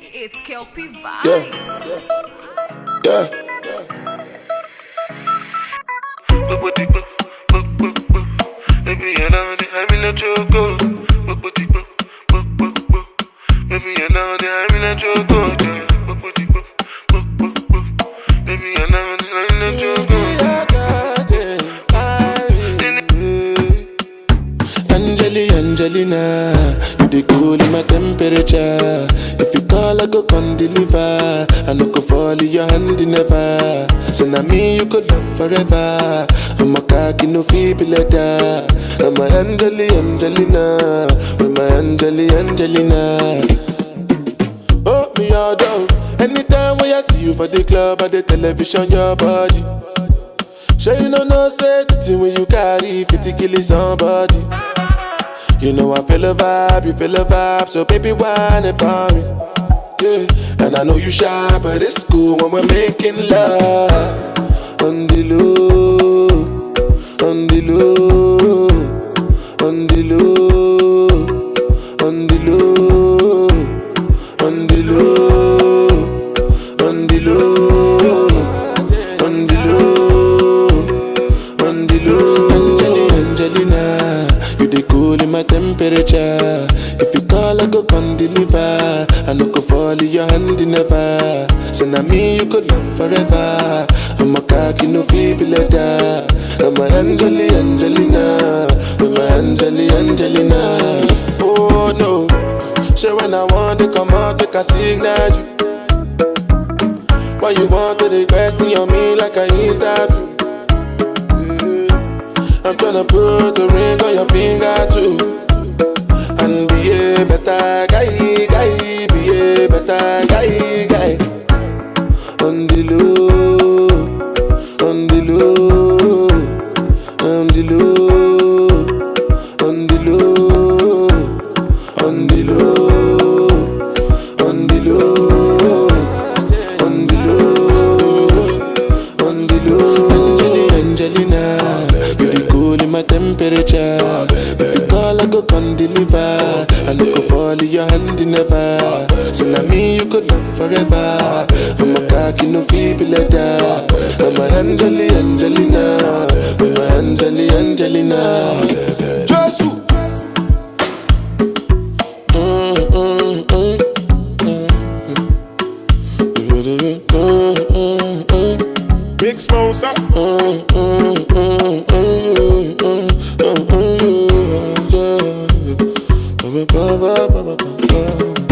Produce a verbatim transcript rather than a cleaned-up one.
It's Kelpie Vibes. Yeah. Yeah. Baby, you know that I'm in a choco. Baby, you know that I'm in a choco. Baby, you know that I'm in a choco. Angeli, Angelina, you the cool in my temperature. If you call, I go come deliver. I no go fall in your hand never. So now me you could love forever. I'm a cocky no feeble letter. I'm my Angeli, Angelina, with my Angeli, Angelina. Oh me all down. Anytime when I see you for the club or the television, your body. Sure you know no safety when you carry fifty kill somebody. You know I feel a vibe, you feel a vibe, so baby whine about me. Yeah, and I know you shy, but it's cool when we're making love. On the low, on the low, on the low, on the low, on the low, on the low, on the low, on the low. Angelina, Angelina, you the cool in my temperature. If you call, I go come deliver. I no go fall in your hand never. So now me you could love forever. I'm a cocky no feeble letter. I'm my Angeli, Angelina, with my Angeli, Angelina. Oh no, so when I want to come out, make a signal you. Why you want to request on me like I interview? I'm tryna put a ring on your finger too. And be a better guy, guy, be a better guy, guy. On the low, on the low, on the low, on the low, on the low, on the low, on the low, on the low. Angelina, you the cool in my temperature. If you call, I go come deliver. I no go fall in your hand never. So now me you could love forever. I'm a cocky no feeble letter. I'm my Angeli, Angelina, with my Angeli, Angelina. Jesus. Mm, mm, mm, mm, mm, mm. Big Smosa. Mm, mm, mm, mm, mm, mm, mm, yeah. Ba, ba, ba, ba, ba, ba.